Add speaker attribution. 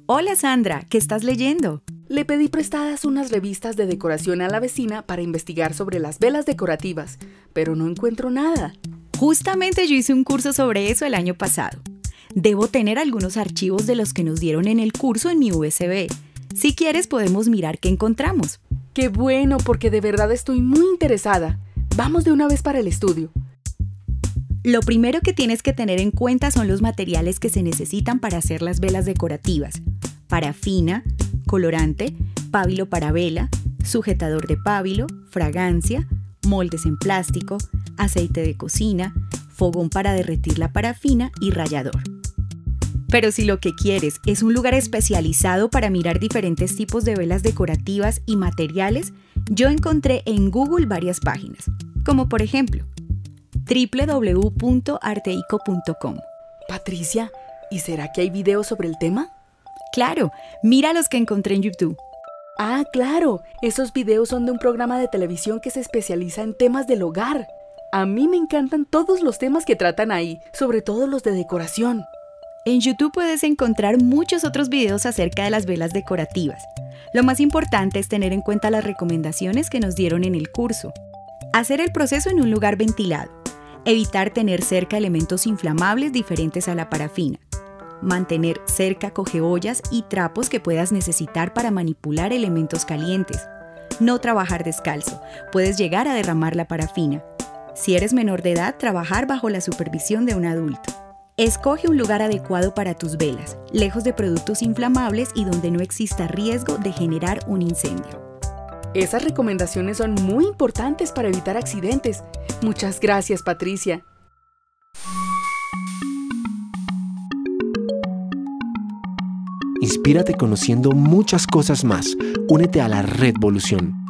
Speaker 1: Hola Sandra, ¿qué estás leyendo?
Speaker 2: Le pedí prestadas unas revistas de decoración a la vecina para investigar sobre las velas decorativas, pero no encuentro nada.
Speaker 1: Justamente yo hice un curso sobre eso el año pasado. Debo tener algunos archivos de los que nos dieron en el curso en mi USB. Si quieres podemos mirar qué encontramos.
Speaker 2: ¡Qué bueno! Porque de verdad estoy muy interesada. Vamos de una vez para el estudio.
Speaker 1: Lo primero que tienes que tener en cuenta son los materiales que se necesitan para hacer las velas decorativas. Parafina, colorante, pábilo para vela, sujetador de pábilo, fragancia, moldes en plástico, aceite de cocina, fogón para derretir la parafina y rallador. Pero si lo que quieres es un lugar especializado para mirar diferentes tipos de velas decorativas y materiales, yo encontré en Google varias páginas, como por ejemplo www.arteico.com.
Speaker 2: Patricia, ¿y será que hay videos sobre el tema?
Speaker 1: Claro, mira los que encontré en YouTube.
Speaker 2: Ah, claro, esos videos son de un programa de televisión que se especializa en temas del hogar. A mí me encantan todos los temas que tratan ahí, sobre todo los de decoración.
Speaker 1: En YouTube puedes encontrar muchos otros videos acerca de las velas decorativas. Lo más importante es tener en cuenta las recomendaciones que nos dieron en el curso. Hacer el proceso en un lugar ventilado. Evitar tener cerca elementos inflamables diferentes a la parafina. Mantener cerca cogeollas y trapos que puedas necesitar para manipular elementos calientes. No trabajar descalzo, puedes llegar a derramar la parafina. Si eres menor de edad, trabajar bajo la supervisión de un adulto. Escoge un lugar adecuado para tus velas, lejos de productos inflamables y donde no exista riesgo de generar un incendio.
Speaker 2: Esas recomendaciones son muy importantes para evitar accidentes. Muchas gracias, Patricia.
Speaker 3: Inspírate conociendo muchas cosas más. Únete a la Redvolución.